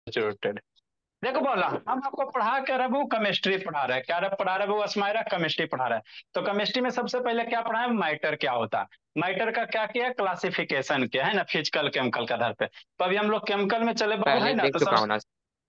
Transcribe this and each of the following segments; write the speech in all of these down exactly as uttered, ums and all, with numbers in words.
Saturated. देखो बोला, हम आपको पढ़ा क्या रहे, वो केमिस्ट्री पढ़ा रहे हैं, क्या रहे पढ़ा रहे वो अस्माइरा केमिस्ट्री पढ़ा रहे हैं। तो केमिस्ट्री में सबसे पहले क्या पढ़ा है, मैटर क्या होता है। मैटर का क्या किया, क्लासिफिकेशन किया है ना, फिजिकल केमिकल के आधार पे। तो अभी हम लोग केमिकल में चले बाबू, है पहले ना, देख तो चुका सब। हूँ ना।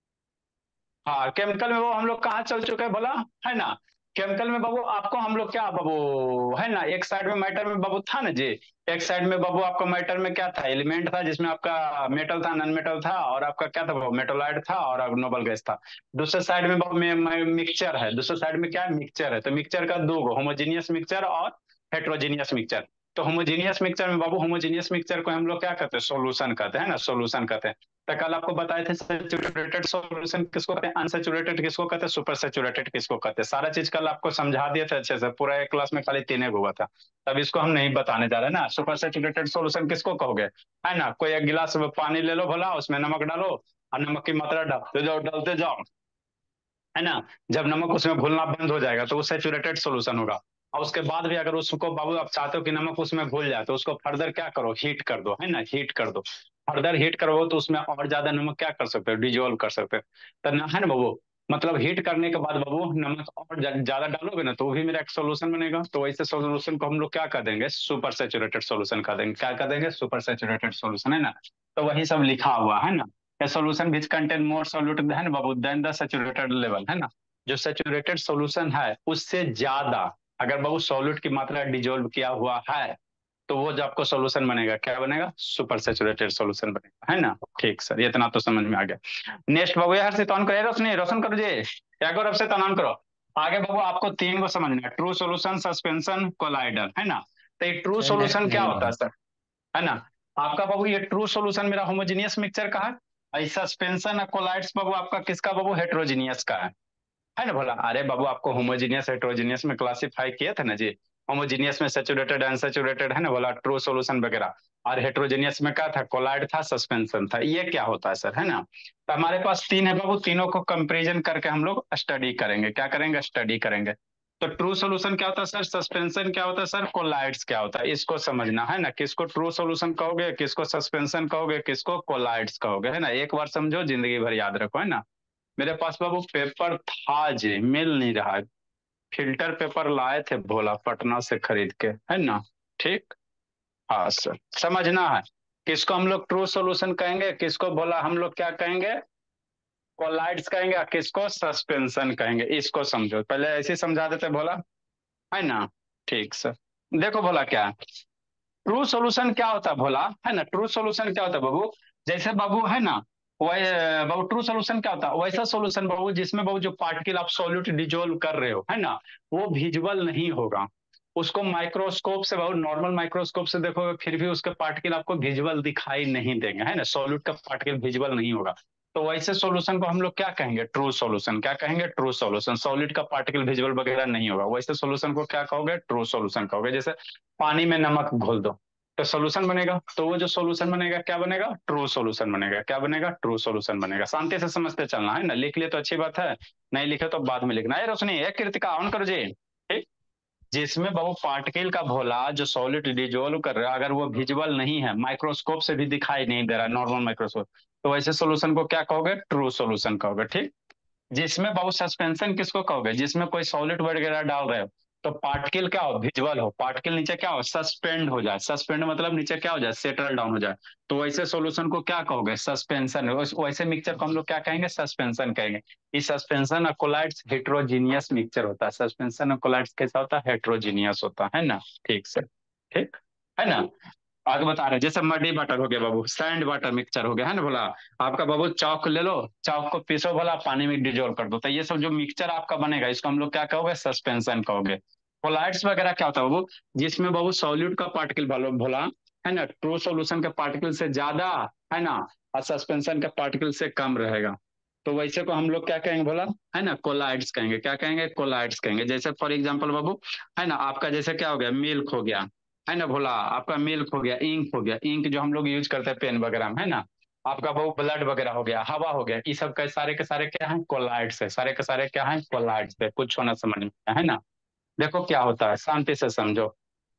हाँ, केमिकल में वो हम लोग कहाँ चल चुके हैं बोला, है ना। केमिकल में बाबू आपको हम लोग क्या बाबू, है ना, एक साइड में मैटर में बाबू था ना जी। एक साइड में बाबू आपका मैटर में क्या था, एलिमेंट था, जिसमें आपका मेटल था, नॉन मेटल था, और आपका क्या था बाबू, मेटोलाइट था, और नोबल गैस था। दूसरे साइड में बाबू मिक्सचर है, दूसरे साइड में क्या है, मिक्सचर है। तो मिक्सचर का दो गो, होमोजीनियस मिक्सचर और हेट्रोजीनियस मिक्सचर। तो होमोजीनियस मिक्सचर में बाबू, होमोजीनियस मिक्सचर को हम लोग क्या कहते हैं, सोल्यूशन कहते हैं ना, सोल्यूशन कहते हैं। तो कल आपको बताए थे सैचुरेटेड सॉल्यूशन किसको कहते हैं, अनसैचुरेटेड किसको कहते हैं, सुपर सैचुरेटेड किसको कहते हैं। सारा चीज कल आपको समझा दिए थे अच्छे से, पूरा एक क्लास में खाली तीन एक हुआ था। तब इसको हम नहीं बताने जा रहे ना, सुपर सैचुरेटेड सॉल्यूशन किसको कहोगे। है ना, कोई एक गिलास में पानी ले लो भला, उसमें नमक डालो, और नमक की मात्रा डालते जाओ डालते जाओ, है ना। जब नमक उसमें घुलना बंद हो जाएगा तो वो सैचुरेटेड सॉल्यूशन होगा। और उसके बाद भी अगर उसको बाबू आप चाहते हो कि नमक उसमें घुल जाए, तो उसको फर्दर क्या करो, हीट कर दो, है ना, हीट कर दो। फर्दर हीट करो तो उसमें और ज्यादा नमक क्या कर सकते हो, डिजोल्व कर सकते हो। तो ना, है ना बाबू। मतलब हीट करने के बाद बाबू नमक और जा- ज्यादा डालोगे ना, तो वो भी मेरा एक सोल्यूशन बनेगा। तो वैसे सोल्यूशन को हम लोग क्या कर देंगे, सुपर सैचुरेटेड सोल्यूशन कर देंगे। क्या कर देंगे, सुपर सैचुरेटेड सोल्यूशन, है ना। तो वही सब लिखा हुआ है ना। A solution which contain more solute है ना बाबू, देन द सैचुरेटेड लेवल, है ना। जो सैचुरेटेड सॉल्यूशन है उससे ज्यादा अगर बाबू सॉल्यूट की मात्रा डिजोल्व किया हुआ है, तो वो जो आपको सॉल्यूशन बनेगा, क्या बनेगा, सुपर सैचुरेटेड सॉल्यूशन बनेगा, है ना। ठीक सर, इतना तो समझ में आ गया। नेक्स्ट बाबू यार से तौन करो, रोशनी रोशन करो जी, क्या करो, अब से तनान करो। आगे बाबू आपको तीन को समझना है, ट्रू सॉल्यूशन, सस्पेंशन, कोलाइडर, है ना। तो ये ट्रू सर नेक्स्ट सॉल्यूशन क्या नहीं होता है है। सर, है ना। आपका बाबू ये ट्रू सॉल्यूशन मेरा होमोजीनियस मिक्सचर का है। ऐसा सस्पेंशन कोलाइड्स बाबू आपका किसका बाबू, हेट्रोजीनियस का है है ना। बोला अरे बाबू, आपको होमोजीनियस हेट्रोजीनियस में क्लासिफाई किए थे ना जी। होमोजीनियस में सैचुरेटेड अनसैचुरेटेड, है ना, बोला ट्रू सॉल्यूशन वगैरह। और हेट्रोजीनियस में क्या था, कोलाइड था, सस्पेंशन था। ये क्या होता है सर, है ना। तो हमारे पास तीन है बाबू, तीनों को कंपेरिजन करके हम लोग स्टडी करेंगे, क्या करेंगे, स्टडी करेंगे। तो ट्रू सॉल्यूशन क्या होता है सर, सस्पेंशन क्या होता है सर, कोलाइड्स क्या होता है, इसको समझना है ना। किसको ट्रू सॉल्यूशन कहोगे, किसको सस्पेंशन कहोगे, किसको कोलाइड्स कहोगे, है ना। एक बार समझो, जिंदगी भर याद रखो, है ना। मेरे पास बाबू पेपर था जी, मिल नहीं रहा है। फिल्टर पेपर लाए थे भोला पटना से खरीद के, है ना। ठीक। हाँ सर, समझना है। किसको हम लोग ट्रू सॉल्यूशन कहेंगे, किसको बोला हम लोग क्या कहेंगे, कोलाइड्स कहेंगे, और किसको सस्पेंशन कहेंगे, इसको समझो। पहले ऐसे ही समझा देते भोला, है ना। ठीक सर। देखो भोला क्या, ट्रू सॉल्यूशन क्या होता है भोला, है ना। ट्रू सॉल्यूशन क्या होता है बाबू, जैसे बाबू, है ना, वही बाबू ट्रू सॉल्यूशन क्या होता है, वैसा सॉल्यूशन बाबू जिसमें बाबू जो पार्टिकल आप सॉल्यूट डिजोल्व कर रहे हो, है ना, वो विजुअल नहीं होगा। उसको माइक्रोस्कोप से बाबू, नॉर्मल माइक्रोस्कोप से देखोगे फिर भी उसके पार्टिकल आपको विजुअल दिखाई नहीं देंगे, है ना, सॉल्यूट का पार्टिकल विजुअल नहीं होगा। तो वैसे सॉल्यूशन को हम लोग क्या कहेंगे, ट्रू सॉल्यूशन, क्या कहेंगे, ट्रू सॉल्यूशन। सॉलिड का पार्टिकल विजुअल वगैरह नहीं होगा, वैसे सॉल्यूशन को क्या कहोगे, ट्रू सॉल्यूशन कहोगे। जैसे पानी में नमक घोल दो तो सोल्यूशन बनेगा, तो वो जो सोल्यूशन बनेगा क्या बनेगा, ट्रू सोल्यूशन बनेगा। क्या बनेगा, ट्रू सोल्यूशन बनेगा। शांति से समझते चलना, है ना। लिख लिए तो अच्छी बात है, नहीं लिखे तो बाद में लिखना है। रोशनी एक कृतिका ऑन करो जी। ठीक। जिसमें बाबू पार्टिकल का भोला जो सॉलिड डिजोल्व कर रहा है, अगर वो विजुअल नहीं है, माइक्रोस्कोप से भी दिखाई नहीं दे रहा, नॉर्मल माइक्रोस्कोप, तो ऐसे सोल्यूशन को क्या कहोगे, ट्रू सोल्यूशन कहोगे। ठीक। जिसमें बहुत सस्पेंशन किसको कहोगे, जिसमें कोई सॉलिड वगैरह डाल रहे हो, तो पार्टिकल क्या हो, विजुअल हो, पार्टिकल नीचे क्या हो, सस्पेंड हो जाए। सस्पेंड मतलब नीचे क्या हो जाए, सेटल डाउन हो जाए। तो वैसे सॉल्यूशन को क्या कहोगे, सस्पेंशन। वैसे मिक्सचर को हम लोग क्या कहेंगे, सस्पेंशन कहेंगे। इस सस्पेंशन और कोलाइड्स हेट्रोजीनियस मिक्सचर होता है। सस्पेंशन और कोलाइड्स कैसा होता है, हेट्रोजीनियस होता है ना। ठीक से, ठीक, है ना। आगे बता रहे हैं, जैसे मडी वाटर हो गया बाबू, सैंड वाटर मिक्सचर हो गया, है ना बोला। आपका बाबू चौक ले लो, चौक को पीसो भला, पानी में डिजोल्व कर दो, तो ये सब जो मिक्सचर आपका बनेगा, इसको हम लोग क्या कहोगे, सस्पेंशन कहोगे। कोलाइड्स वगैरह क्या होता है बाबू, जिसमें बाबू सॉल्यूट का पार्टिकल भलो भोला, है ना, ट्रू सॉल्यूशन के पार्टिकल से ज्यादा, है ना, और सस्पेंशन के पार्टिकल से कम रहेगा। तो वैसे को हम लोग क्या कहेंगे बोला, है ना, कोलाइड्स कहेंगे। क्या कहेंगे, कोलाइड्स कहेंगे। जैसे फॉर एग्जाम्पल बाबू, है ना, आपका जैसे क्या हो गया, मिल्क हो गया, है ना भोला, आपका मिल्क हो गया, इंक हो गया, इंक जो हम लोग यूज करते हैं पेन वगैरह में, है ना। आपका वो ब्लड वगैरह हो गया, हवा हो गया, ये सब का सारे के सारे क्या है, कोलाइड्स है। सारे के सारे क्या है, कोलाइड्स है। कुछ होना समझ में आया, है ना। देखो क्या होता है, शांति से समझो,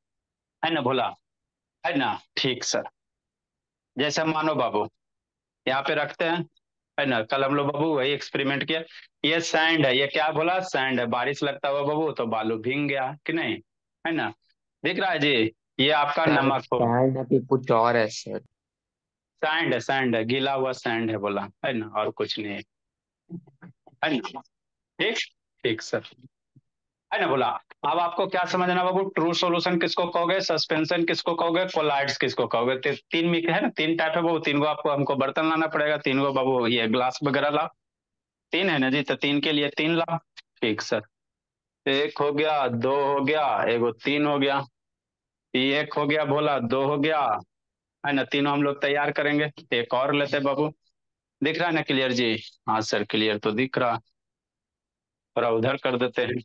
है ना भोला, है ना। ठीक सर। जैसे मानो बाबू, यहाँ पे रखते हैं, है ना। कल हम लोग बाबू वही एक्सपेरिमेंट किया। ये सैंड है, ये क्या बोला, सैंड है, बारिश लगता हुआ बाबू तो बालू भीग गया कि नहीं, है ना। दिख रहा है जी। ये आपका सर नमक हो। स्टैंड है कि कुछ और है सर? सैंड है, सैंड है, गीला हुआ सैंड है बोला, है ना, और कुछ नहीं है। है ना। ठीक। ठीक सर। है ना बोला। अब आपको क्या समझना बाबू, ट्रू सॉल्यूशन किसको कहोगे, सस्पेंशन किसको कहोगे, कोलाइड्स किसको कहोगे। ती, तीन मिक है ना, तीन टाइप है बाबू, तीन को आपको हमको बर्तन लाना पड़ेगा, तीन को बाबू ये ग्लास वगैरह ला। तीन है ना जी, तो तीन के लिए तीन ला। ठीक सर। एक हो गया, दो हो गया, एगो तीन हो गया। ये एक हो गया बोला, दो हो गया, है ना, तीनों हम लोग तैयार करेंगे। एक और लेते बाबू। दिख रहा है ना क्लियर जी। हाँ सर क्लियर तो दिख रहा। थोड़ा उधर कर देते हैं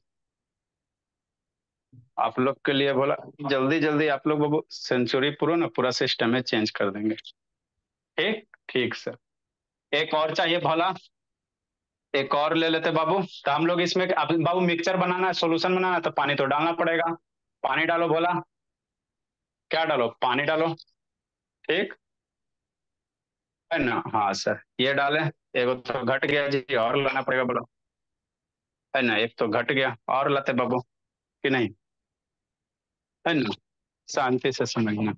आप लोग के लिए बोला। जल्दी जल्दी आप लोग बाबू सेंचुरी प्रो ना पूरा सिस्टम में चेंज कर देंगे। ठीक। ठीक सर। एक और चाहिए भोला। एक और ले लेते बाबू। तो हम लोग इसमें आप बाबू मिक्सचर बनाना है, सोल्यूशन बनाना है, तो पानी तो डालना पड़ेगा। पानी डालो भोला। क्या डालो, पानी डालो। ठीक। है ना, हाँ सर ये डालें। एगो तो घट गया जी, और लाना पड़ेगा बोलो। है ना, एक तो घट गया, और लाते बाबू कि नहीं। है ना। शांति से समझना।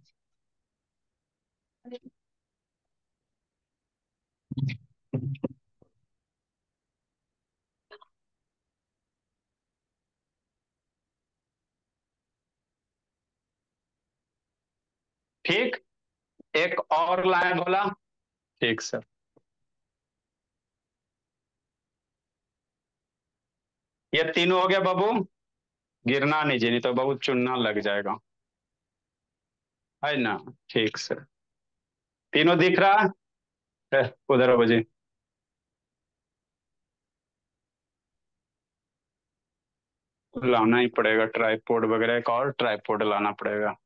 ठीक। एक और लाए बोला। ठीक सर। ये तीनों हो गया बाबू। गिरना नहीं जी, नहीं तो बाबू चुनना लग जाएगा। है ना। ठीक सर। तीनों दिख रहा है। उधर हो बजे। लाना ही पड़ेगा ट्राईपोड वगैरह, एक और ट्राईपोड लाना पड़ेगा।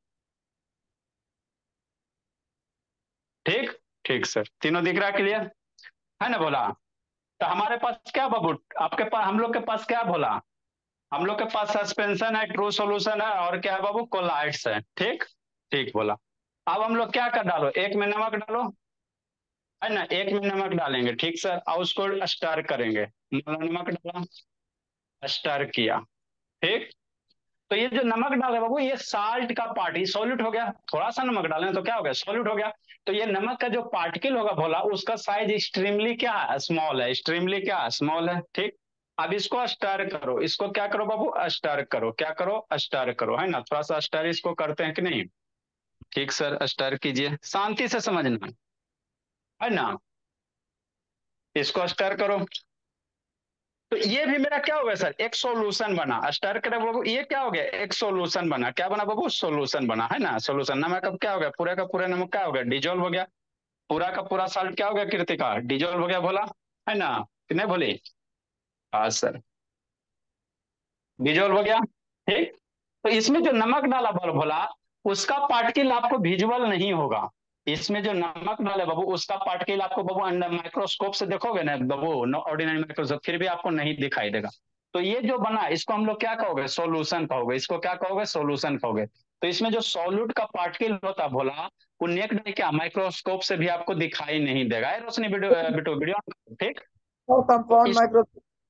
ठीक। ठीक सर, तीनों दिख रहा है क्लियर। है ना बोला। तो हमारे पास क्या बाबू, आपके पास, हम लोग के पास क्या बोला, हम लोग के पास सस्पेंशन है, ट्रू सॉल्यूशन है, और क्या है बाबू, कोलाइड्स है। ठीक। ठीक बोला। अब हम लोग क्या कर डालो, एक में नमक डालो। है ना, एक में नमक डालेंगे। ठीक सर, और उसको स्टर करेंगे। मतलब नमक डाला, स्टर किया। ठीक। तो ये जो नमक डाले बाबू, ये साल्ट का पार्ट, ये सॉल्यूट हो गया। थोड़ा सा नमक डालें तो क्या हो गया, सॉल्यूट हो गया। तो ये नमक का जो पार्टिकल होगा भोला, उसका साइज एक्सट्रीमली क्या है, स्मॉल है, एक्सट्रीमली क्या है, स्मॉल है। ठीक। अब इसको स्टर करो, इसको क्या करो बाबू, स्टर करो, क्या करो, स्टर करो, है ना, थोड़ा सा स्टर इसको करते हैं कि नहीं। ठीक सर, स्टर कीजिए, शांति से समझना। है ना। इसको स्टर करो। तो ये भी मेरा क्या हो गया सर, एक सॉल्यूशन बना, स्टर करे बाबू, ये क्या हो गया, एक सॉल्यूशन बना, क्या बना बाबू, सॉल्यूशन बना, है ना, सॉल्यूशन। नमक अब क्या हो गया, पूरा का पूरा नमक क्या हो गया, डिजोल्व हो गया। पूरा का पूरा साल्ट क्या हो गया कृतिका, डिजोल्व हो गया बोला। है ना, कि नहीं बोली। हाँ सर, डिजोल्व हो गया। ठीक। तो इसमें जो नमक डाला बोल भोला, उसका पार्टिकल आपको विजुअल नहीं होगा। इसमें जो नमक डाले बाबू, उसका पार्टिकल आपको बाबू अंडर माइक्रोस्कोप से देखोगे ना बाबू, ऑर्डिनरी माइक्रोस्कोप, फिर भी आपको नहीं दिखाई देगा। तो ये जो बना, इसको हम लोग क्या कहोगे, सोल्यूशन कहोगे, इसको क्या कहोगे, सोल्यूशन कहोगे। तो इसमें जो सॉल्यूट का पार्टिकल होता है भोला, वो नेक्ड क्या माइक्रोस्कोप से भी आपको दिखाई नहीं देगा। ए, रोशनी वीडियो बिटो वीडियो। ठीक। तो तो कंपाउंड इस माइक्रो।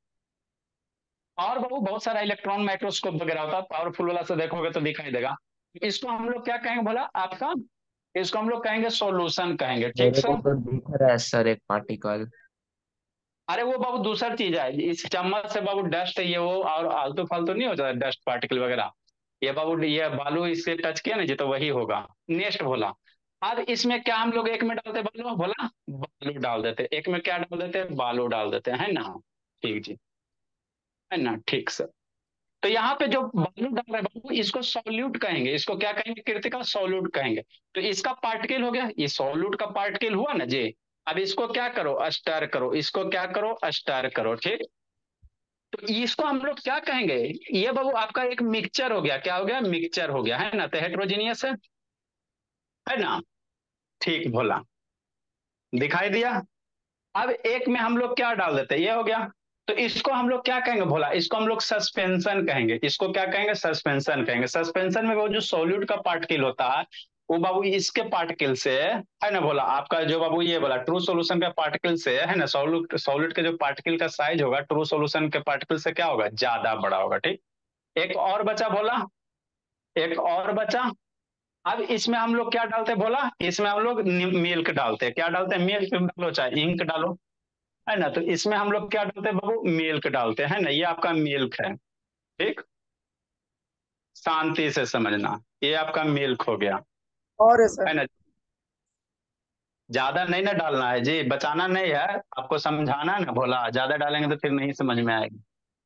और बाबू बहुत सारा इलेक्ट्रॉन माइक्रोस्कोप वगैरह होता है, पावरफुल वाला से देखोगे तो दिखाई देगा। इसको हम लोग क्या कहेंगे बोला आपका, इसको हम लोग कहेंगे सॉल्यूशन कहेंगे। ठीक मेरे को सर। तो दिख रहा है सर एक पार्टिकल। अरे वो बाबू दूसरा चीज है, इस चम्मच से बाबू डस्ट ये वो और आलतू फालतू नहीं हो जाता, डस्ट पार्टिकल वगैरह। ये बाबू ये बालू इससे टच किया ना जी, तो वही होगा। नेक्स्ट बोला। अब इसमें क्या हम लोग एक में डालते बोलो बोला, बालू डाल देते, एक में क्या डाल देते, बालू डाल देते है ना। ठीक जी। है ना। ठीक सर। तो यहाँ पे जो बालू डाल रहे हैं बाबू, इसको सॉल्यूट कहेंगे, इसको क्या कहेंगे कृतिका, सॉल्यूट कहेंगे। तो इसका पार्टिकल हो गया, ये सॉल्यूट का पार्टिकल हुआ ना जी। अब इसको क्या करो, स्टर करो, इसको क्या करो, स्टर करो। ठीक। तो इसको हम लोग क्या कहेंगे, ये बाबू आपका एक मिक्सचर हो गया, क्या हो गया, मिक्सचर हो गया, है ना, तो हेट्रोजीनियस है। है ना। ठीक भोला। दिखाई दिया। अब एक में हम लोग क्या डाल देते, ये हो गया। तो इसको हम लोग क्या कहेंगे भोला, इसको हम लोग सस्पेंशन कहेंगे, इसको क्या कहेंगे, सस्पेंशन कहेंगे। सस्पेंशन में वो जो सॉल्यूट का पार्टिकल होता है, वो बाबू इसके पार्टिकल से, है ना बोला, आपका जो बाबू ये बोला ट्रू सॉल्यूशन का पार्टिकल से, है ना, सॉल्यूट सॉलिड के जो पार्टिकल का साइज होगा ट्रू सॉल्यूशन के पार्टिकल से क्या होगा, ज्यादा बड़ा होगा। ठीक, एक और बचा बोला, एक और बचा। अब इसमें हम लोग क्या डालते हैं बोला, इसमें हम लोग मिल्क डालते हैं। क्या डालते हैं, मिल्क डालो चाहे इंक डालो, है ना। तो इसमें हम लोग क्या डालते हैं बाबू, मिल्क डालते हैं, है ना। ये आपका मिल्क है। ठीक, शांति से समझना, ये आपका मिल्क हो गया, और है सर। है ना। ज्यादा नहीं ना डालना है जी, बचाना नहीं है, आपको समझाना है ना भोला, ज्यादा डालेंगे तो फिर नहीं समझ में आएगी।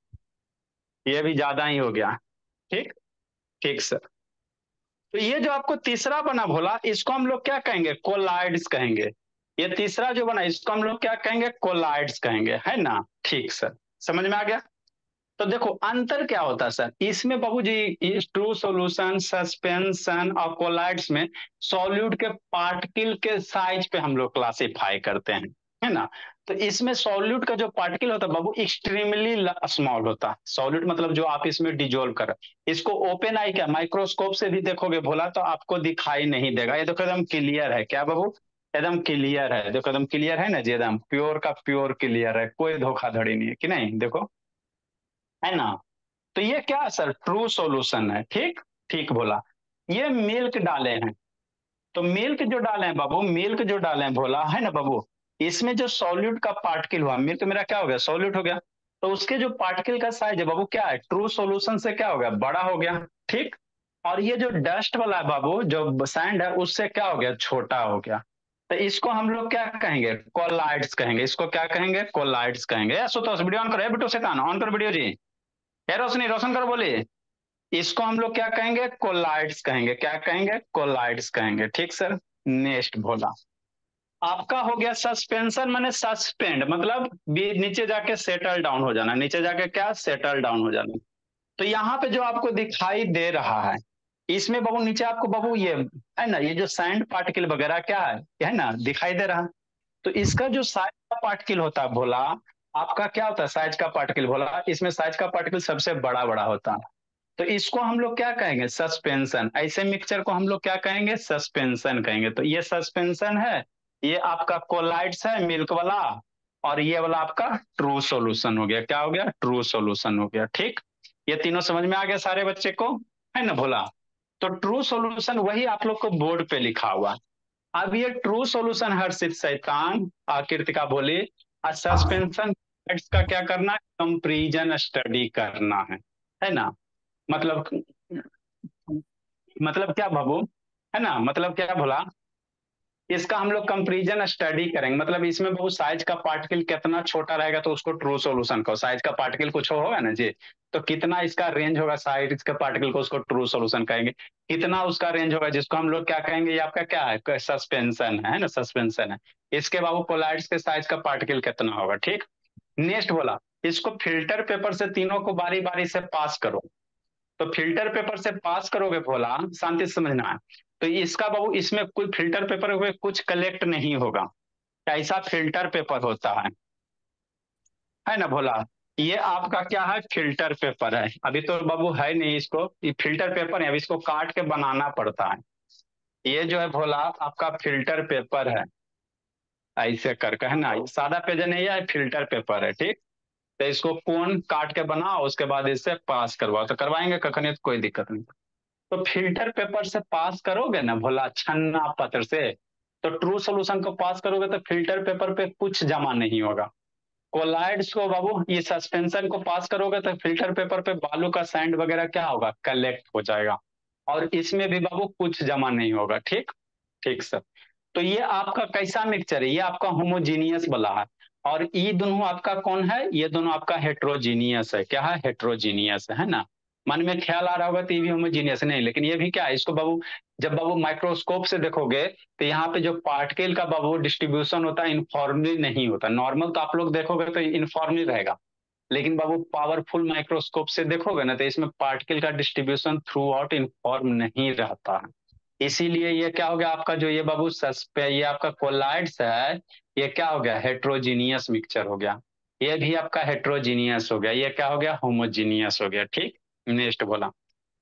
ये भी ज्यादा ही हो गया। ठीक, ठीक सर। तो ये जो आपको तीसरा बना भोला, इसको हम लोग क्या कहेंगे, कोलाइड्स कहेंगे। ये तीसरा जो बना इसको हम लोग क्या कहेंगे, कोलाइड्स कहेंगे, है ना। ठीक सर, समझ में आ गया। तो देखो अंतर क्या होता है सर इसमें बाबूजी, ट्रू सॉल्यूशन, सस्पेंशन और कोलाइड्स में सॉल्यूट के पार्टिकल के साइज पे हम लोग क्लासिफाई करते हैं, है ना। तो इसमें सॉल्यूट का जो पार्टिकल होता है बाबू एक्सट्रीमली स्मॉल होता है। सॉल्यूट मतलब जो आप इसमें डिजोल्व कर, इसको ओपन आई क्या माइक्रोस्कोप से भी देखोगे भोला तो आपको दिखाई नहीं देगा। ये देखो एकदम क्लियर है, क्या बाबू, एकदम क्लियर है, देखो एकदम क्लियर है ना जी, एकदम प्योर का प्योर क्लियर है, कोई धोखाधड़ी नहीं है कि नहीं, देखो, है ना। तो ये क्या सर ट्रू सॉल्यूशन है। ठीक, ठीक बोला। ये मिल्क डाले हैं, तो मिल्क जो डाले हैं बाबू, मिल्क जो डाले हैं बोला, है ना बाबू, इसमें जो सॉल्यूट का पार्टिकल हुआ, मिल्क मेरा क्या हो गया, सॉल्यूट हो गया। तो उसके जो पार्टिकल का साइज है बाबू क्या है, ट्रू सॉल्यूशन से क्या हो गया, बड़ा हो गया। ठीक, और ये जो डस्ट वाला है बाबू, जो सैंड है, उससे क्या हो गया, छोटा हो गया। तो इसको हम लोग क्या कहेंगे, कोलाइड्स कहेंगे। इसको क्या कहेंगे, कोलाइड्स कहेंगे। सुतो वीडियो ऑन करो, बेटो से ऑन करो वीडियो जी। है रोशनी, रोशन करो, बोलिए। इसको हम लोग क्या कहेंगे, कोलाइड्स कहेंगे। क्या कहेंगे, कोलाइड्स कहेंगे। ठीक सर। नेक्स्ट बोला, आपका हो गया सस्पेंशन, माने सस्पेंड मतलब भी नीचे जाके सेटल डाउन हो जाना, नीचे जाके क्या सेटल डाउन हो जाना। तो यहाँ पे जो आपको दिखाई दे रहा है, इसमें बाबू नीचे आपको बाबू ये, है ना, ये जो सैंड पार्टिकल वगैरह क्या है, है ना, दिखाई दे रहा है। तो इसका जो साइज का पार्टिकल होता है भोला, आपका क्या होता है साइज का पार्टिकल भोला, इसमें साइज का पार्टिकल सबसे बड़ा बड़ा होता है। तो इसको हम लोग क्या कहेंगे, सस्पेंशन। ऐसे मिक्सचर को हम लोग क्या कहेंगे, सस्पेंशन कहेंगे। तो ये सस्पेंशन है, ये आपका कोलाइड्स है मिल्क वाला, और ये वाला आपका ट्रू सॉल्यूशन हो गया। क्या हो गया, ट्रू सॉल्यूशन हो गया। ठीक, ये तीनों समझ में आ गया सारे बच्चे को, है ना भोला। तो ट्रू सॉल्यूशन वही आप लोग को बोर्ड पे लिखा हुआ। अब ये ट्रू सॉल्यूशन हर्षित शैतान आकृतिका बोली, सस्पेंशन का क्या करना है, कंपेरिजन स्टडी करना है है ना। मतलब, मतलब क्या बाबू, है ना, मतलब क्या बोला, इसका हम लोग कंपेरिजन स्टडी करेंगे। मतलब इसमें बहुत साइज का पार्टिकल कितना छोटा रहेगा तो उसको ट्रू सॉल्यूशन कहो, साइज का पार्टिकल कुछ होगा ना जी, तो कितना इसका रेंज होगा साइज का पार्टिकल को, उसको ट्रू सॉल्यूशन कहेंगे। कितना उसका रेंज होगा जिसको हम लोग क्या कहेंगे, ये आपका क्या है, सस्पेंशन है ना, सस्पेंशन है। इसके बाबू कोलाइड्स के साइज का पार्टिकल कितना होगा। ठीक, नेक्स्ट बोला, इसको फिल्टर पेपर से तीनों को बारी बारी से पास करो। तो फिल्टर पेपर से पास करोगे भोला, शांति से समझना है। तो इसका बाबू इसमें कोई फिल्टर पेपर में कुछ कलेक्ट नहीं होगा, ऐसा फिल्टर पेपर होता है है ना भोला। ये आपका क्या है, फिल्टर पेपर है। अभी तो बाबू है नहीं, इसको ये फिल्टर पेपर है, अभी इसको काट के बनाना पड़ता है। ये जो है भोला आपका फिल्टर पेपर है, ऐसे करके, है ना। ये सादा पेज नहीं है, फिल्टर पेपर है। ठीक, तो इसको कोन काट के बनाओ, उसके बाद इससे पास करवाओ, तो करवाएंगे कखनी तो कोई दिक्कत नहीं। तो फिल्टर पेपर से पास करोगे ना भोला, छन्ना पत्र से, तो ट्रू सॉल्यूशन को पास करोगे तो फिल्टर पेपर पे कुछ जमा नहीं होगा। कोलाइड्स को बाबू, ये सस्पेंशन को पास करोगे तो फिल्टर पेपर पे बालू का सैंड वगैरह क्या होगा, कलेक्ट हो जाएगा, और इसमें भी बाबू कुछ जमा नहीं होगा। ठीक, ठीक सर। तो ये आपका कैसा मिक्सचर है, ये आपका होमोजीनियस वाला है। और ये दोनों आपका कौन है, ये दोनों आपका हेट्रोजीनियस है। क्या है, हेट्रोजीनियस है ना। मन में ख्याल आ रहा होगा तो ये भी होमोजीनियस नहीं, लेकिन ये भी क्या है, इसको बाबू जब बाबू माइक्रोस्कोप से देखोगे तो यहाँ पे जो पार्टिकल का बाबू डिस्ट्रीब्यूशन होता है इनफॉर्मली नहीं होता। नॉर्मल तो आप लोग देखोगे तो इनफॉर्मली रहेगा, लेकिन बाबू पावरफुल माइक्रोस्कोप से देखोगे ना तो इसमें पार्टिकल का डिस्ट्रीब्यूशन थ्रू आउट इनफॉर्म नहीं रहता है। इसीलिए ये क्या हो गया आपका, जो ये बाबू सस्पे ये आपका कोलाइड्स है, ये क्या हो गया, हेट्रोजीनियस मिक्सचर हो गया। ये भी आपका हेट्रोजीनियस हो गया, ये क्या हो गया, होमोजीनियस हो गया। ठीक, नेक्स्ट बोला,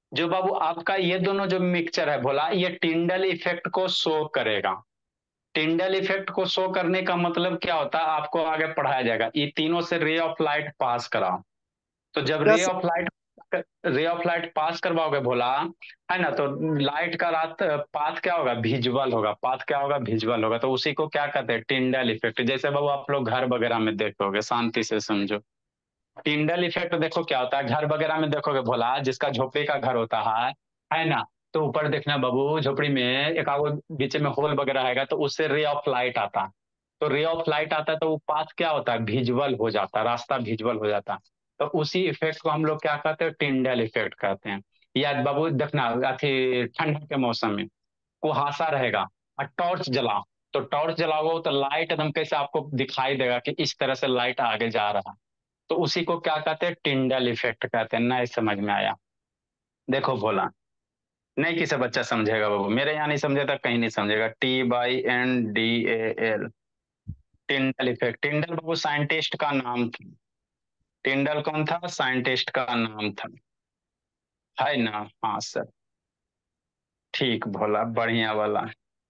जो बाबू आपका ये दोनों जो मिक्सचर है बोला, ये टिंडल इफेक्ट को शो करेगा। टिंडल इफेक्ट को शो करने का मतलब क्या होता है, आपको आगे पढ़ाया जाएगा। ये तीनों से रे ऑफ लाइट पास कराओ। तो जब rays of light ray of light pass करवाओगे भोला, है ना, तो लाइट का रात पाथ क्या होगा, विजुअल होगा। पाथ क्या होगा, विजुअल होगा। तो उसी को क्या कहते हैं, टिंडल इफेक्ट। जैसे बाबू आप लोग घर वगैरह में देखोगे, शांति से समझो। टिंडल इफेक्ट देखो क्या होता है, घर वगैरह में देखोगे भोला, जिसका झोपड़ी का घर होता है है ना, तो ऊपर देखना बाबू, झोपड़ी में एक आगो बीच में होल वगैरह है, तो उससे रे ऑफ लाइट आता है। तो रे ऑफ लाइट आता है तो वो पाथ क्या होता है, विजुअल हो जाता है, रास्ता विजुअल हो जाता है। तो उसी इफेक्ट को हम लोग क्या कहते हैं, टिंडल इफेक्ट कहते हैं। या बाबू देखना, अथी ठंड के मौसम में कुहासा रहेगा और टॉर्च जलाओ, तो टॉर्च जलाओगे तो लाइट एकदम कैसे आपको दिखाई देगा कि इस तरह से लाइट आगे जा रहा है। तो उसी को क्या कहते हैं, टिंडल इफेक्ट कहते हैं। नहीं समझ में आया? देखो भोला, नहीं किसे बच्चा समझेगा बाबू, मेरे यहाँ नहीं समझेगा कहीं नहीं समझेगा। T Y N D A L, Tyndall effect. Tyndall बाबू साइंटिस्ट का नाम था। टिंडल कौन था, साइंटिस्ट का नाम था, है ना। हाँ सर, ठीक भोला, बढ़िया वाला।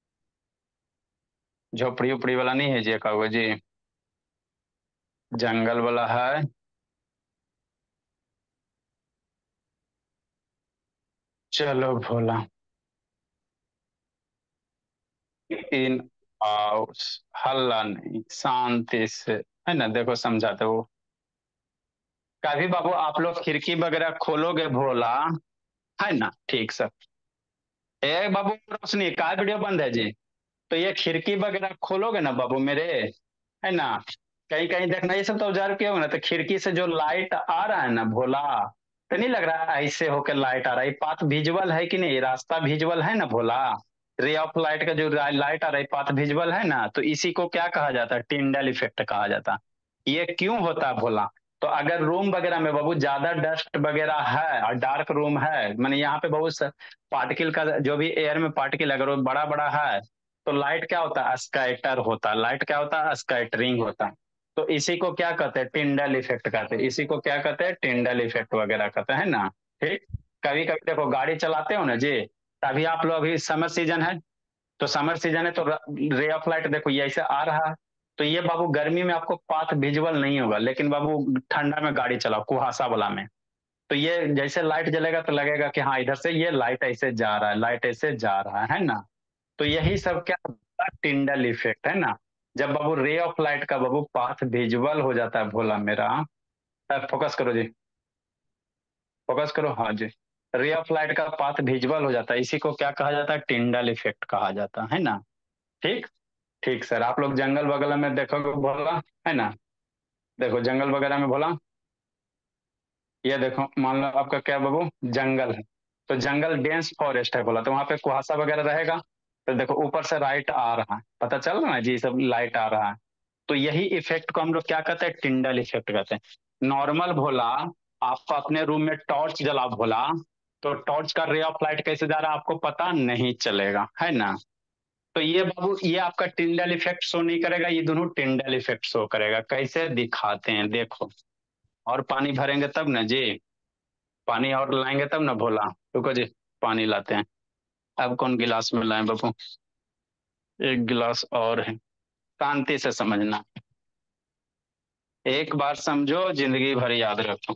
झोपड़ी उपड़ी वाला नहीं है जी, कागो जी, जंगल वाला है। चलो भोला, इन हाउस, हल्ला नहीं, शांति से, है ना। देखो समझाते हो, कभी बाबू आप लोग खिड़की वगैरह खोलोगे भोला, है ना, ठीक सर। ए बाबू रोशनी का वीडियो बंद है जी। तो ये खिड़की वगैरह खोलोगे ना बाबू मेरे, है ना, कहीं कहीं देखना, ये सब तो औजार के होगा ना, तो खिड़की से जो लाइट आ रहा है ना भोला, तो नहीं लग रहा है ऐसे होकर लाइट आ रहा है, पाथ विजुअल है कि नहीं, रास्ता विजुअल है ना भोला। रे ऑफ लाइट का जो लाइट आ रहा है, पाथ विजुअल है ना, तो इसी को क्या कहा जाता है, टिंडल इफेक्ट कहा जाता है। ये क्यों होता है भोला, तो अगर रूम वगैरह में बाबू ज्यादा डस्ट वगैरह है और डार्क रूम है, माने यहाँ पे बहुत पार्टिकल का जो भी एयर में पार्टिकल अगर वो बड़ा बड़ा है, तो लाइट क्या होता है, स्कैटर होता है। लाइट क्या होता है, स्कैटरिंग होता है। तो इसी को क्या कहते हैं, टिंडल इफेक्ट कहते हैं। इसी को क्या कहते हैं, टिंडल इफेक्ट वगैरह कहते हैं ना। ठीक। कभी कभी देखो गाड़ी चलाते हो ना जी, तभी आप लोग, अभी समर सीजन है, तो समर सीजन है तो रे ऑफ लाइट देखो ये ऐसे आ रहा है। तो ये बाबू गर्मी में आपको पाथ विजुअल नहीं होगा, लेकिन बाबू ठंडा में गाड़ी चलाओ कुहासा वाला में, तो ये जैसे लाइट जलेगा तो लगेगा कि हाँ इधर से ये लाइट ऐसे जा रहा है, लाइट ऐसे जा रहा है ना। तो यही सब क्या होता है, टिंडल इफेक्ट, है ना। जब बाबू रे ऑफ लाइट का बाबू पाथ विजुअल हो जाता है भोला मेरा, तब फोकस करो जी, फोकस करो, हाँ जी। रे ऑफ लाइट का पाथ विजुअल हो जाता है, इसी को क्या कहा जाता है, टिंडल इफेक्ट कहा जाता है ना। ठीक। ठीक सर, आप लोग जंगल वगैरह में देखोगे भोला, है ना, देखो जंगल वगैरह में भोला, ये देखो मान लो आपका क्या बाबू, जंगल है, तो जंगल डेंस फॉरेस्ट है बोला, तो वहां पे कुहासा वगैरह रहेगा। तो देखो ऊपर से लाइट आ रहा है, पता चल रहा है जी, सब लाइट आ रहा है। तो यही इफेक्ट को हम लोग क्या कहते हैं, टिंडल इफेक्ट कहते हैं। नॉर्मल भोला, आप अपने रूम में टॉर्च जला भोला, तो टॉर्च का रे ऑफ लाइट कैसे जा रहा है आपको पता नहीं चलेगा, है ना। तो ये बाबू, ये आपका टिंडल इफेक्ट शो नहीं करेगा, ये दोनों टिंडल इफेक्ट शो करेगा। कैसे दिखाते हैं देखो, और पानी भरेंगे तब ना जी, पानी और लाएंगे तब ना भोला। रुको जी, पानी लाते हैं। अब कौन गिलास में लाए बाबू, एक गिलास और है, शांति से समझना, एक बार समझो जिंदगी भर याद रखो।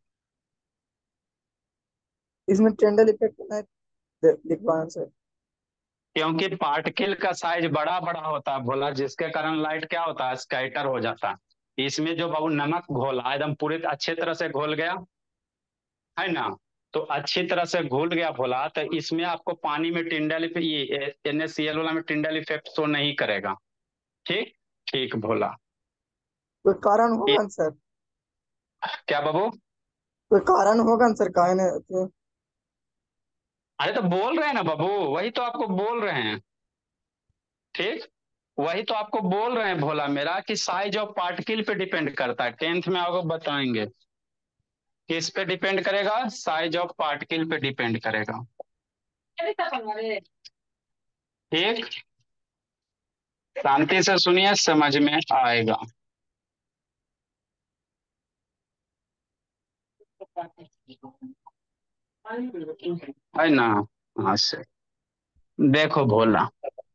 इसमें टेंडल इफेक्ट है, लिखवा आंसर। क्योंकि पार्टिकल का साइज बड़ा बड़ा होता है भोला, जिसके कारण लाइट क्या होता है, स्कैटर हो जाता है। इसमें जो बाबू नमक घोला एकदम पूरी अच्छी तरह से घोल गया, है ना, तो अच्छी तरह से घुल गया भोला, तो इसमें आपको पानी में टिंडल इफेक्ट, ये एन एस सी एल वाला में टिंडल इफेक्ट शो नहीं करेगा। ठीक। ठीक भोला। कोई कारण ये होगा आंसर, क्या बाबू, कोई कारण होगा आंसर काहे ने तो। अरे तो बोल रहे हैं ना बाबू, वही तो आपको बोल रहे हैं। ठीक। वही तो आपको बोल रहे हैं भोला मेरा, कि साइज ऑफ पार्टिकल पे डिपेंड करता है, टेंथ में आपको बताएंगे किस पे डिपेंड करेगा, साइज ऑफ पार्टिकल पे डिपेंड करेगा। ठीक। शांति से सुनिए, समझ में आएगा। है ना। हाँ सर। देखो भोला,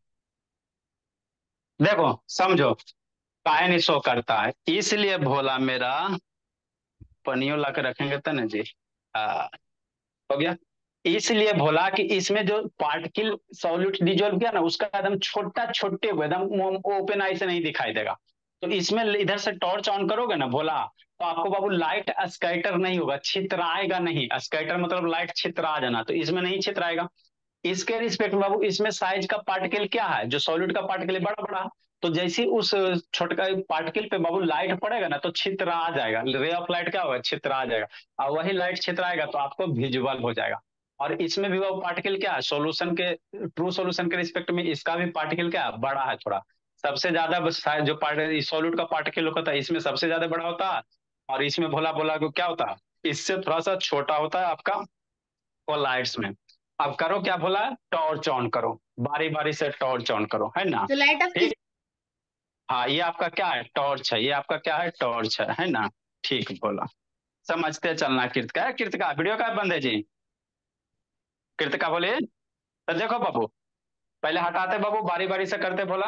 देखो समझो, काहे नहीं शो करता है, इसलिए भोला मेरा पनियो ला के रखेंगे तो ना जी। हाँ, हो गया। इसलिए भोला कि इसमें जो पार्टिकल सॉल्यूट डिजोल्व किया ना, उसका एकदम छोटा छोटे हुए एकदम ओपन आई से नहीं दिखाई देगा। तो इसमें इधर से टॉर्च ऑन करोगे ना भोला, तो आपको बाबू लाइट स्कैटर नहीं होगा, छितराएगा नहीं। स्कैटर मतलब लाइट छितरा जाना, तो इसमें नहीं छितराएगा। इसके रिस्पेक्ट में बाबू, इसमें साइज का पार्टिकल क्या है, जो सॉलिड का पार्टिकल है बड़ा बड़ा। तो जैसे ही उस छोटका पार्टिकल पे बाबू लाइट पड़ेगा ना, तो छितरा जाएगा, रे ऑफ लाइट क्या होगा, छितरा जाएगा। और वही लाइट छितराएगा तो आपको विजुअल हो जाएगा। और इसमें भी वो पार्टिकल क्या है, सोल्यूशन के, ट्रू सोल्यूशन के रिस्पेक्ट में इसका भी पार्टिकल क्या है, बड़ा है थोड़ा। सबसे ज्यादा बस जो पार्टिकल सॉल्यूट का पार्टिकल होता है, इसमें सबसे ज्यादा बड़ा होता है। और इसमें भोला भोला को क्या होता है, इससे थोड़ा सा छोटा होता है आपका कोलाइड्स में। अब करो क्या बोला, टॉर्च ऑन करो, बारी बारी से टॉर्च ऑन करो, है ना। तो लाइट ऑफ ठीक। हाँ, ये आपका क्या है, टॉर्च है, ये आपका क्या है, टॉर्च है है ना। ठीक बोला। समझते चलना। कृतिका है, कृतिका वीडियो का बंद है जी। कृतिका बोले, तो देखो बाबू, पहले हटाते बाबू, बारी बारी से करते बोला।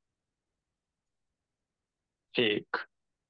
ठीक।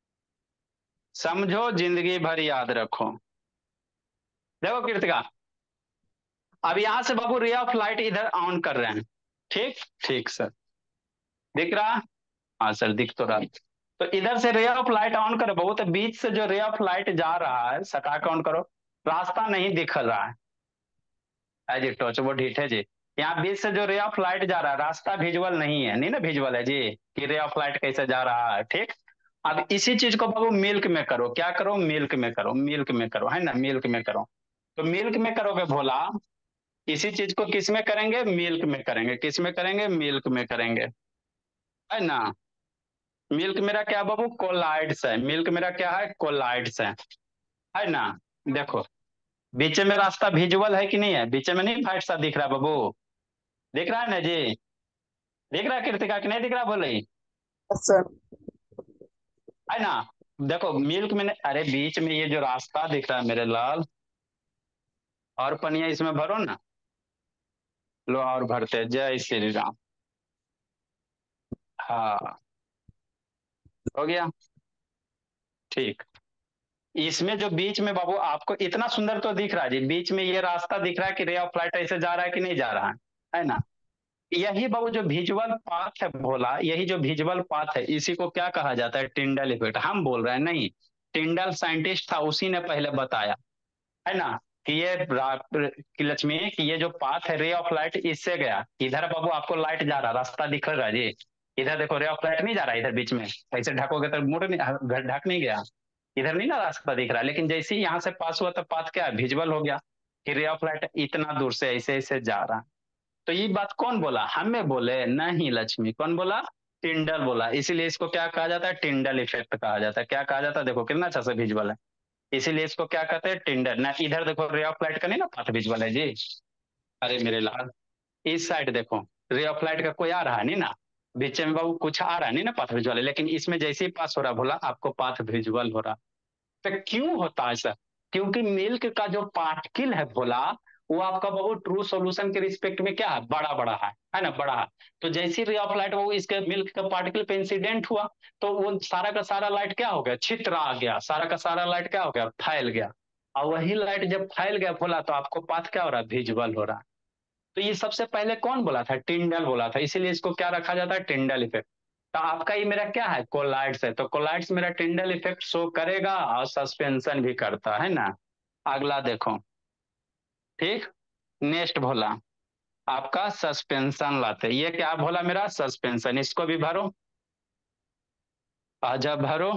समझो, जिंदगी भर याद रखो। देखो कृतिका, अब यहां से बाबू रे ऑफ लाइट इधर ऑन कर रहे हैं। ठीक। ठीक सर, दिख रहा। हाँ सर, दिख तो रहा। तो इधर से रे ऑफ लाइट ऑन करो बाबू, तो बीच से जो रे ऑफ लाइट जा रहा है, सटा के ऑन करो। रास्ता नहीं दिख रहा है, है जी, टॉर्च वो ढीठ है जी। यहाँ बीच से जो रे ऑफ लाइट जा रहा है, रास्ता विजुअल नहीं है, नहीं ना विजुअल है जी, कि रे ऑफ लाइट कैसे जा रहा है। ठीक। अब इसी चीज को बाबू मिल्क में करो, क्या करो, मिल्क में करो, मिल्क में करो, है ना, मिल्क में करो। तो मिल्क में करोगे भोला, इसी चीज को किस में करेंगे, मिल्क में करेंगे, किस में करेंगे, मिल्क में करेंगे, है ना। मिल्क मेरा क्या बाबू, कोलाइड्स है, मिल्क मेरा क्या है, कोलाइड्स है है ना। देखो, बीच में रास्ता विजुअल है कि नहीं है, बीच में नहीं फाइट सा दिख रहा बाबू, दिख रहा है ना जी, दिख रहा है कृतिका कि नहीं दिख रहा, बोले, Yes, sir. है ना। देखो मिल्क में नहीं- अरे बीच में ये जो रास्ता दिख रहा है मेरे लाल, और पनिया इसमें भरो ना, लो और भरते, जय श्री राम। हाँ, हो गया। ठीक। इसमें जो बीच में बाबू आपको इतना सुंदर तो दिख रहा है जी, बीच में ये रास्ता दिख रहा है कि रे ऑफ लाइट ऐसे जा रहा है कि नहीं जा रहा है है ना। यही बाबू जो विजुअल पाथ है भोला, यही जो विजुअल पाथ है, इसी को क्या कहा जाता है, टिंडल इफेक्ट। हम बोल रहे हैं नहीं, टिंडल साइंटिस्ट था, उसी ने पहले बताया, है ना, कि ये रा- कि लक्ष्मी, कि ये जो पाथ है रे ऑफ लाइट, इससे गया इधर बाबू, आपको लाइट जा रहा, रास्ता दिख रहा जी। इधर देखो रे ऑफ लाइट नहीं जा रहा, इधर बीच में ऐसे ढकोगे तो मुड़ नहीं, ढक नहीं गया, इधर नहीं ना रास्ता दिख रहा। लेकिन जैसे ही यहाँ से पास हुआ तो पाथ क्या विजुअल हो गया, कि रे ऑफ लाइट इतना दूर से ऐसे ऐसे जा रहा। तो ये बात कौन बोला, हमें बोले नहीं लक्ष्मी, कौन बोला, टिंडल बोला। इसीलिए इसको क्या कहा जाता है, टिंडल इफेक्ट कहा जाता है। क्या कहा जाता है, देखो कितना अच्छा से विजुअल है, इसीलिए इसको क्या कहते हैं, टिंडल ना। इधर देखो रे ऑफ लाइट का नहीं ना पाथ विजुअल है जी। अरे मेरे लाल, इस साइड देखो, रे ऑफ लाइट का कोई आ रहा है नहीं ना, बीच में बाबू कुछ आ रहा है नहीं ना, पाथ विजुअल है। लेकिन इसमें जैसे ही पास हो रहा बोला, आपको पाथ विजुअल हो रहा। तो क्यों होता है सर, क्योंकि मिल्क का जो पार्टिकल है भोला, वो आपका बाबू ट्रू सॉल्यूशन के रिस्पेक्ट में क्या है, बड़ा बड़ा है है ना, बड़ा है। तो जैसी रे ऑफ लाइट वो इसके मिल्क का पार्टिकल पे इंसिडेंट हुआ, तो वो सारा का सारा लाइट क्या हो गया, छितरा आ गया, सारा का सारा लाइट क्या हो गया, फैल गया। और वही लाइट जब फैल गया भोला, तो आपको पाथ क्या हो रहा है, विजुअल हो रहा है। तो ये सबसे पहले कौन बोला था, टिंडल बोला था, इसीलिए इसको क्या रखा जाता है, टिंडल इफेक्ट। तो आपका ये मेरा क्या है, कोलाइड्स है, तो कोलाइड्स मेरा टिंडल इफेक्ट शो करेगा और सस्पेंशन भी करता है ना। अगला देखो। ठीक। नेक्स्ट भोला, आपका सस्पेंशन लाते, ये क्या भोला मेरा, सस्पेंशन, इसको भी भरो, आजा भरो।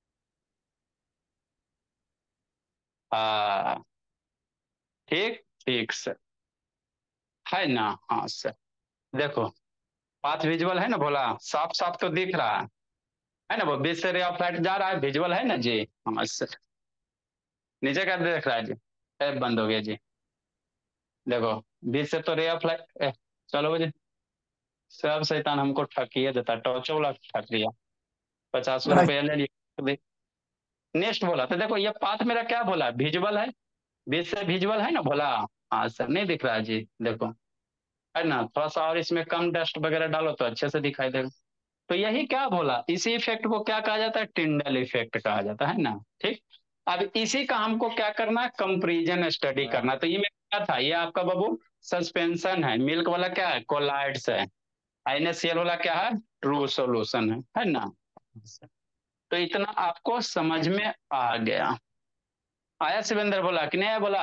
आ, ठीक। ठीक सर, है ना। हाँ सर, देखो पाथ विजुअल है ना भोला, साफ साफ तो दिख रहा है है ना, वो बीच से रे ऑफ लाइट जा रहा है, विजुअल है ना जी। हाँ सर, नीचे का देख रहा है जी, ऐप बंद हो गया जी। देखो, बीच से तो रे ऑफ लाइट, चलो जी, सब शैतान हमको ठकिए देता, टॉर्चो वाला ठक दिया, पचास Right. रुपया ले लिया। नेक्स्ट बोला, तो देखो ये पाथ मेरा क्या बोला, विजुअल है, बीच से विजुअल है ना भोला? हाँ सर, नहीं दिख रहा है जी, देखो, है ना, थोड़ा सा और इसमें कम डस्ट वगैरह डालो तो अच्छे से दिखाई देगा। तो यही क्या बोला, इसी इफेक्ट को क्या कहा जाता है, टिंडल इफेक्ट कहा जाता है ना। ठीक। अब इसी का हमको क्या करना है, कंपैरिजन स्टडी करना। तो ये मेरा क्या था, ये आपका बाबू सस्पेंशन है, मिल्क वाला क्या है, कोलाइड्स है, NaCl वाला क्या है, ट्रू सॉल्यूशन है है ना। तो इतना आपको समझ में आ गया। आया शिवेंद्र बोला कि नहीं आया बोला?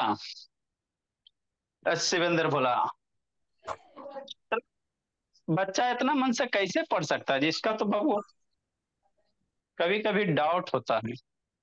शिवेंद्र बोला। बच्चा इतना मन से कैसे पढ़ सकता है जी, इसका तो बाबू कभी कभी डाउट होता है।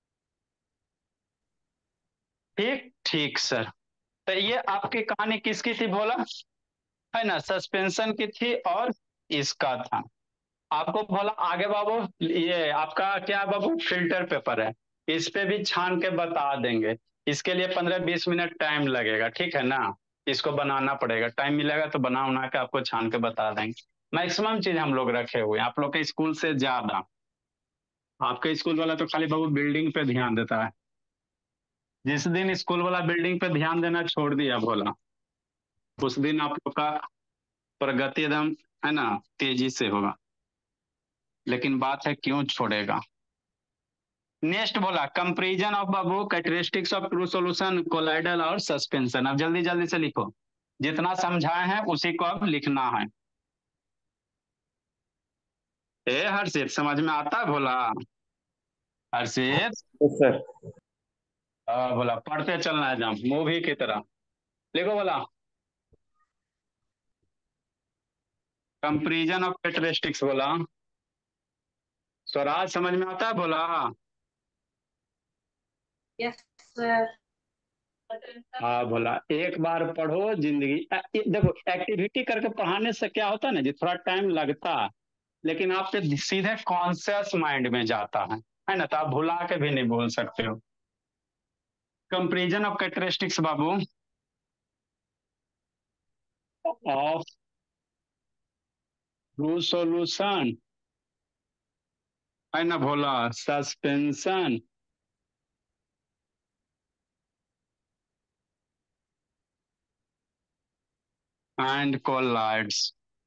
ठीक ठीक सर। तो ये आपकी कहानी किसकी थी बोला, है ना, सस्पेंशन की थी, और इसका था। आपको बोला आगे बाबू, ये आपका क्या बाबू, फिल्टर पेपर है, इस पे भी छान के बता देंगे। इसके लिए पंद्रह बीस मिनट टाइम लगेगा, ठीक है ना। इसको बनाना पड़ेगा, टाइम मिलेगा तो बना उना के आपको छान के बता देंगे। मैक्सिमम चीज हम लोग रखे हुए हैं, आप लोग के स्कूल से ज्यादा। आपके स्कूल वाला तो खाली बाबू बिल्डिंग पे ध्यान देता है। जिस दिन स्कूल वाला बिल्डिंग पे ध्यान देना छोड़ दिया भोला, उस दिन आप लोग का प्रगति एकदम, है ना, तेजी से होगा। लेकिन बात है क्यों छोड़ेगा। नेक्स्ट बोला कंपैरिजन ऑफ बाबू characteristics of true solution, colloidal और सस्पेंशन। अब जल्दी जल्दी से लिखो, जितना समझाए हैं उसी को अब लिखना है। ए हर्षित, समझ में आता है भोला? हर्षित, यस सर। हाँ, बोला पढ़ते चलना है जम मूवी की तरह। लिखो बोला, कंपैरिजन ऑफ कैरेक्टरिस्टिक्स बोला। स्वराज समझ में आता है बोला? Yes sir. हाँ बोला, एक बार पढ़ो जिंदगी अ- ए- देखो, एक्टिविटी करके पढ़ाने से क्या होता है ना जी, थोड़ा टाइम लगता है, लेकिन आपके सीधे कॉन्शियस माइंड में जाता है है ना, तो आप भुला के भी नहीं बोल सकते हो। कंपैरिजन ऑफ कैरेक्टरिस्टिक्स बाबू ऑफ ट्रू सॉल्यूशन, है ना भोला, सस्पेंशन एंड कोलाइड्स।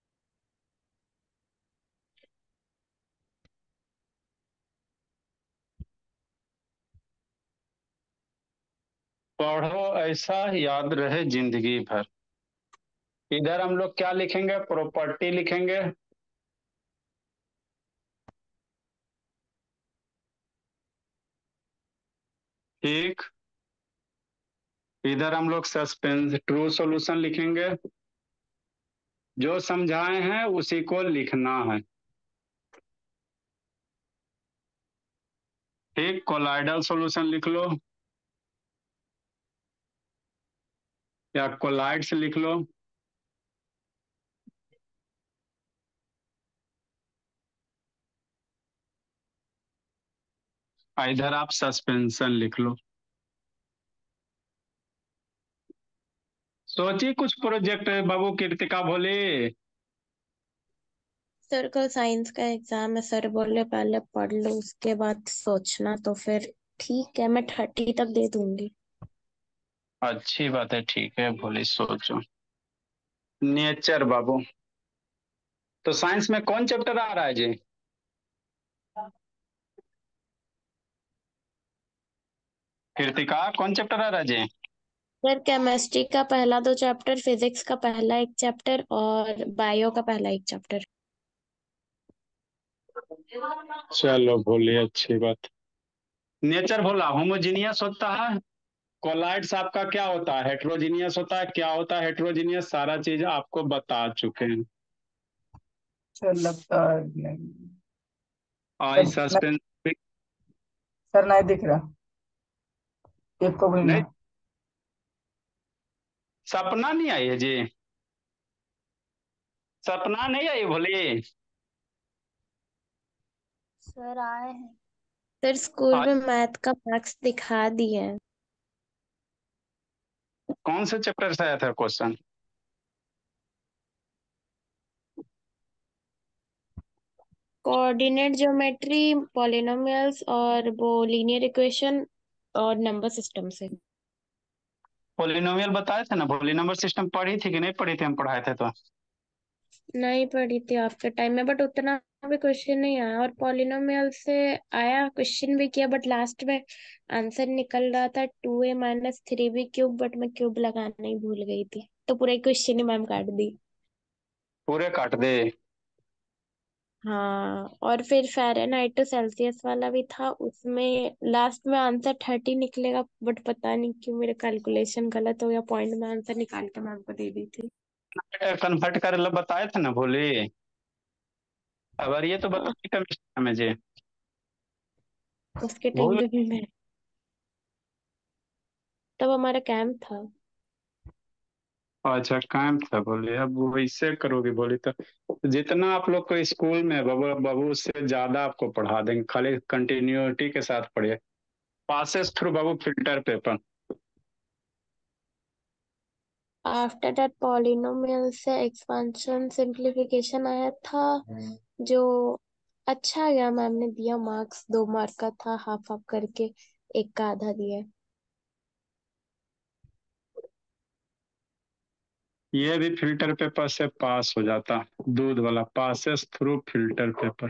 पढ़ो ऐसा याद रहे जिंदगी भर। इधर हम लोग क्या लिखेंगे, प्रॉपर्टी लिखेंगे, ठीक। इधर हम लोग सस्पेंस ट्रू सॉल्यूशन लिखेंगे, जो समझाए हैं उसी को लिखना है, ठीक। कोलाइडल सॉल्यूशन लिख लो या कोलाइड्स लिख लो, इधर आप सस्पेंशन लिख लो। सोची कुछ प्रोजेक्ट बाबू, कृतिका बोले। सर कल साइंस का एग्जाम है, सर बोले पहले पढ़ लो उसके बाद सोचना, तो फिर ठीक है मैं थर्टी तक दे दूंगी। अच्छी बात है, ठीक है बोले, सोचो। नेचर बाबू, तो साइंस में कौन चैप्टर आ रहा है जी? कृतिका, कौन चैप्टर आ रहा है जी? सर केमिस्ट्री का पहला दो चैप्टर, फिजिक्स का पहला एक चैप्टर और बायो का पहला एक चैप्टर। चलो बोलिए, अच्छी बात। नेचर बोला होमोजीनियस होता है, कोलाइड्स आपका क्या होता है, हेट्रोजीनियस होता है। क्या होता है हेट्रोजीनियस, सारा चीज आपको बता चुके हैं। सर लगता है नहीं। आई सर नहीं, सस्पेंस, सर नहीं दिख रहा एक को भी नहीं, नहीं। सपना नहीं आई है जी, सपना नहीं आई बोली। सर आए हैं। सर स्कूल आज में मैथ का मैथ्स दिखा दिए हैं। कौन से चैप्टर से आया था क्वेश्चन? कोऑर्डिनेट ज्योमेट्री, पॉलिनोमियल्स और वो लीनियर इक्वेशन और नंबर सिस्टम से। पोलिनोमियल बताए थे ना, पोली नंबर सिस्टम पढ़ी थी कि नहीं पढ़ी थी, हम पढ़ाए थे तो। नहीं पढ़ी थी आपके टाइम में, बट उतना भी क्वेश्चन नहीं आया। और पॉलिनोमियल से आया, क्वेश्चन भी किया, बट लास्ट में आंसर निकल रहा था two A minus three B cube, but मैं क्यूब लगाना ही भूल गई थी, तो पूरा क्वेश्चन ही मैम काट दी। पूरे काट दे। हाँ, और फिर फ़ारेनहाइट टू सेल्सियस वाला भी था, उसमें लास्ट में आंसर थर्टी निकलेगा, बट पता नहीं क्यों मेरे कैलकुलेशन गलत हो गया, पॉइंट में आंसर निकाल के मैम को दे दी थी। कन्वर्ट कर लो, बताए थे ना, भूली। अब ये तो हाँ, बताइए केमिस्ट्री में जी। उसके टाइम भूल। पे भी मैं, तब हमारा कैंप था। अच्छा कैंप था, बोले अब वैसे करोगे बोली तो जितना आप लोग को स्कूल में है, बाबू बाबू उससे ज्यादा आपको पढ़ा देंगे, खाली कंटिन्यूटी के साथ पढ़िए। पासेस थ्रू बाबू filter paper. After that polynomial से एक्सपांशन सिंप्लीफिकेशन आया था, जो अच्छा गया, मैम ने दिया मार्क्स, दो मार्क का था, हाफ हाफ करके, एक का आधा दिया। ये भी फिल्टर पेपर से पास हो जाता, दूध वाला passes through filter paper.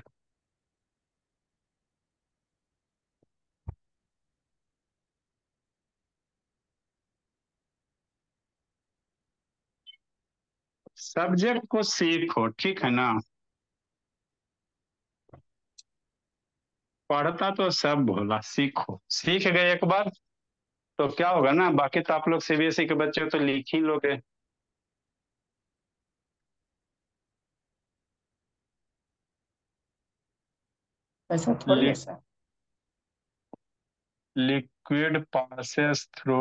Subject को सीखो, ठीक है ना। पढ़ता तो सब भोला, सीखो, सीख गए एक बार तो क्या होगा ना, बाकी तो आप लोग सीबीएसई के बच्चे हो तो लिख ही लोगे। ऐसा थोड़ी है sir. Liquid passes through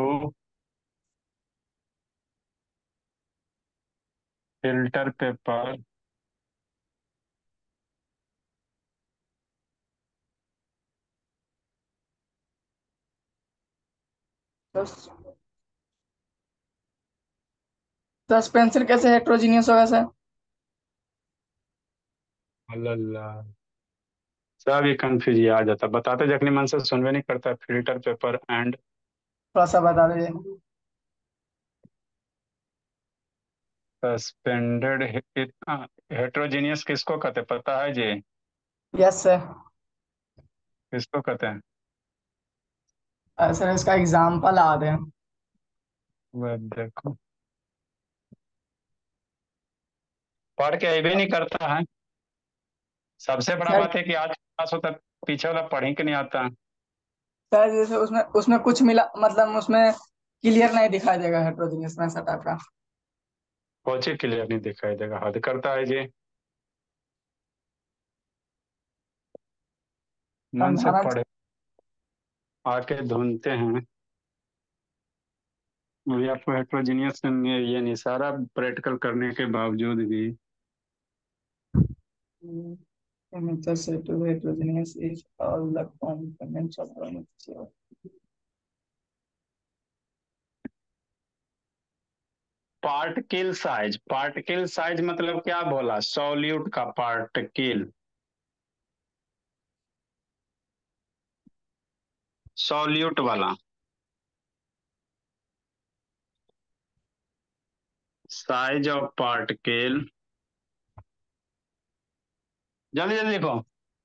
filter paper. तो सस्पेंशन कैसे हेट्रोजीनियस होगा सर? अल्लाह, सब ये कंफ्यूज आ जाता, बताते जखनी मन से सुनवे नहीं करता, फिल्टर पेपर एंड थोड़ा सा बता दीजिए। सस्पेंडेड। हेट्रोजीनियस किसको कहते पता है जी? Yes sir. किसको कहते हैं? अ, सर इसका एग्जाम्पल आ दें। वह देखो, पढ़ के अबे नहीं करता है। सबसे बड़ा सर बात है कि आज पास होता, पीछे वाला पढ़ ही के नहीं आता। सर जैसे उसमें उसमें कुछ मिला, मतलब उसमें क्लियर नहीं दिखाई देगा हेट्रोजीनियस में सटा का। कोचे क्लियर नहीं दिखाई देगा, हद करता है जी। मन से समझाना। पढ़े, आके ढूंढते हैं। अभी आपको हेट्रोजीनियस में ये नहीं, सारा प्रैक्टिकल करने के बावजूद भी। Nature said to be heterogeneous is all the components of the mixture. Particle size, particle size मतलब क्या बोला, सॉल्यूट का पार्टिकल, सॉल्यूट वाला साइज ऑफ पार्टिकल। जल्दी जल्दी लिखो।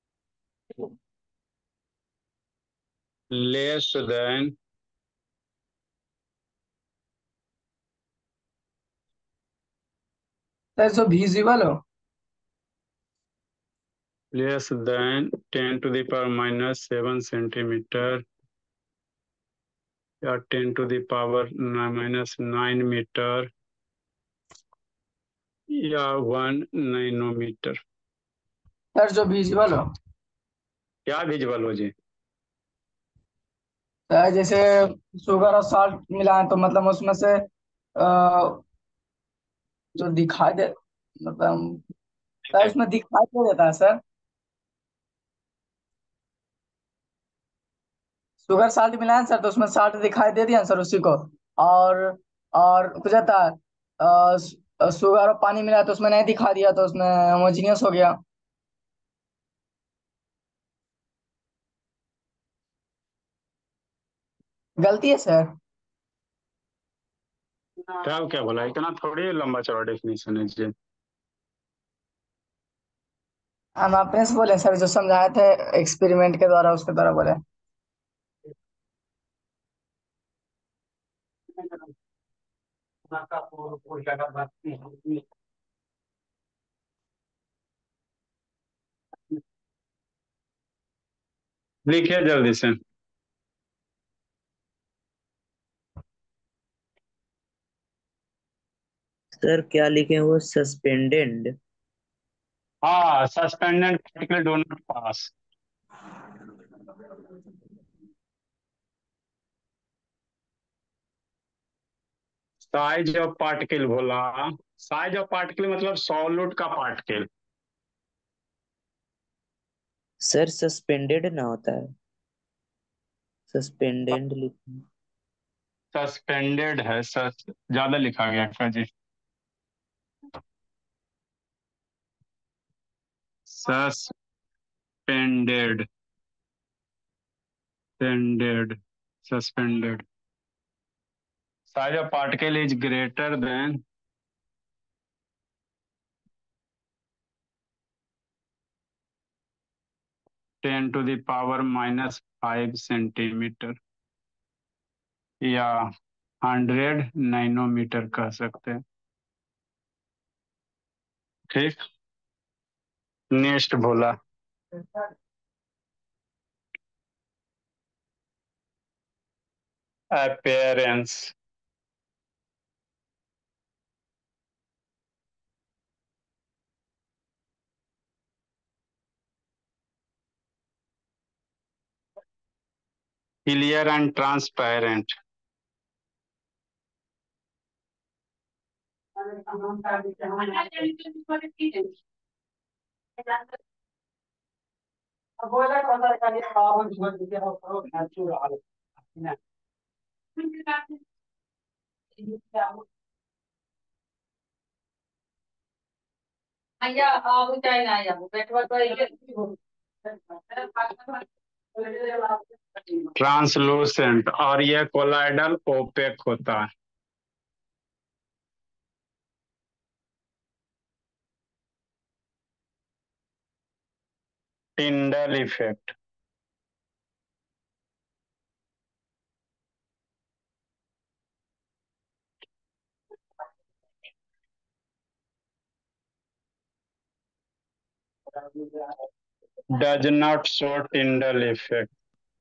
लेस देन, सर जो विजिबल हो। Less than ten to the power minus seven centimetre, या ten to the power minus nine metre, या वन नाइनोमीटर। सर जो विजिबल हो। क्या विजुअल हो जी? सर जैसे शुगर और सॉल्ट मिलाएं तो मतलब उसमें से अ, जो दिखाई दे, मतलब सर उसमें दिखाई दे देता है सर। शुगर साल्ट मिलाएं सर तो उसमें साल्ट दिखाई दे दिया सर उसी को। और और कुछ आता है, अ, शुगर और पानी मिला तो उसमें नहीं दिखा दिया तो उसमें होमोजीनियस हो गया। गलती है सर। तब क्या बोला, इतना थोड़ी लंबा चौड़ा डेफिनेशन है जी। हम अपने से बोले सर, जो समझाए थे एक्सपेरिमेंट के द्वारा उसके द्वारा बोले। लिखिए जल्दी से। सर क्या लिखे वो सस्पेंडेड। हाँ, suspended particle do not pass. Size of particle बोला, साइज ऑफ पार्टिकल मतलब सॉल्यूट का पार्टिकल। सर सस्पेंडेड ना होता है, सस्पेंडेड लिखे। सस्पेंडेड है, सस ज्यादा लिखा गया क्या जी। Suspended, pended, suspended. Size of particle is greater than ten to the power minus five centimetre या हंड्रेड नैनोमीटर कह सकते हैं। ठीक, नेक्स्ट बोला, appearance, clear and transparent, translucent, और ये कोलाइडल ओपेक होता है। Tyndall effect, does not show Tyndall effect.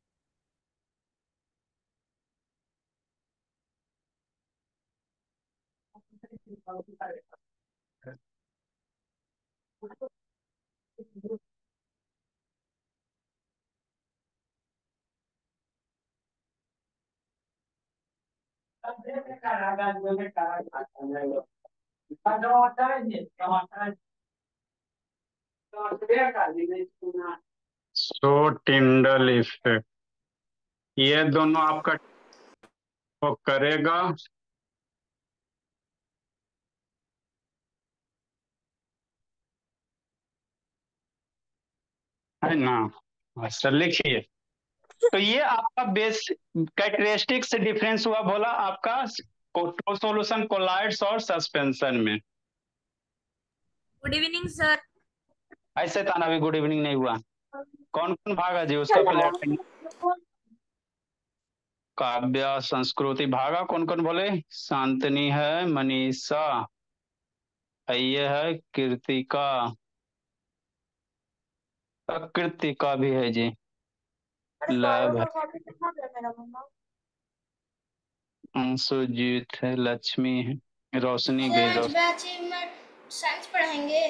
So Tyndall effect, ये दोनों आपका वो करेगा। है ना, अच्छा लिखिए। तो ये आपका बेस कैरेक्टरिस्टिक से डिफरेंस हुआ बोला आपका सॉल्यूशन कोलाइड्स और सस्पेंशन में। Good evening sir. ऐसे ताना भी गुड इवनिंग नहीं हुआ। कौन कौन भागा जी उसका पहले attend- काव्या संस्कृति भागा, कौन कौन बोले। शांतनी है, मनीषा है, ये है कृतिका, कृतिका भी है जी, लैब है, अंशुजीत है, लक्ष्मी है, रोशनी गई, सर आज रोशनी। बैच में साइंस पढ़ाएंगे।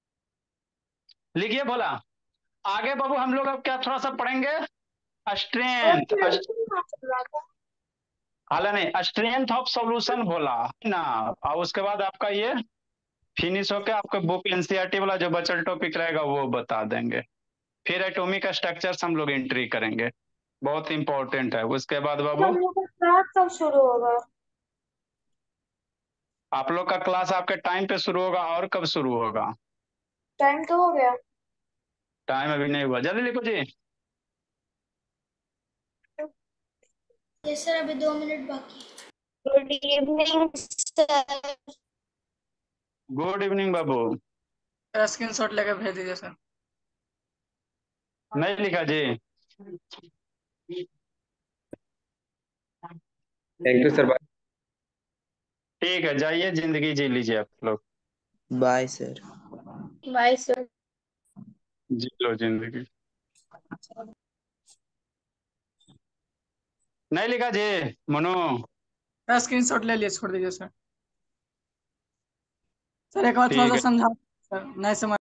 लिखिए बोला, आगे बाबू हम लोग अब क्या थोड़ा सा पढ़ेंगे, स्ट्रेंथ, हालांकि नहीं स्ट्रेंथ ऑफ सॉल्यूशन बोला है ना। और उसके बाद आपका ये फिनिश होकर आपका बुक एनसीईआरटी वाला जो बचल टॉपिक रहेगा वो बता देंगे। फिर एटॉमिक स्ट्रक्चर्स हम लोग एंट्री करेंगे, बहुत इंपॉर्टेंट है। उसके बाद बाबू हम लोग का क्लास कब शुरू होगा? आप लोग का क्लास आपके टाइम पे शुरू होगा, और कब शुरू होगा। टाइम तो हो गया। टाइम अभी नहीं हुआ, जल्दी लिखो जी। यस सर, अभी दो मिनट बाकी। Good evening sir. Good evening बाबू। स्क्रीनशॉट लेकर भेज दीजिए सर। नहीं लिखा जी? Thank you sir. ठीक है, जाइए जिंदगी जी लीजिए आप लोग। Bye sir. Bye sir. जी लो जिंदगी। नहीं लिखा जी मनु? सर स्क्रीनशॉट ले लिए, छोड़ दीजिए सर। सर एक बार थोड़ा ठीक सा है। समझा सर, नहीं समझ